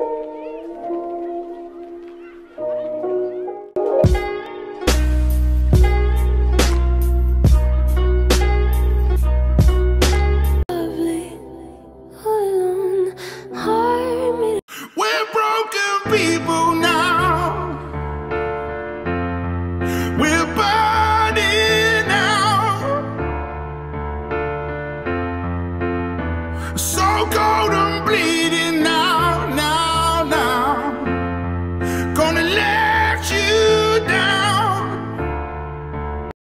We're broken people now. We're burning out. So cold and bleeding.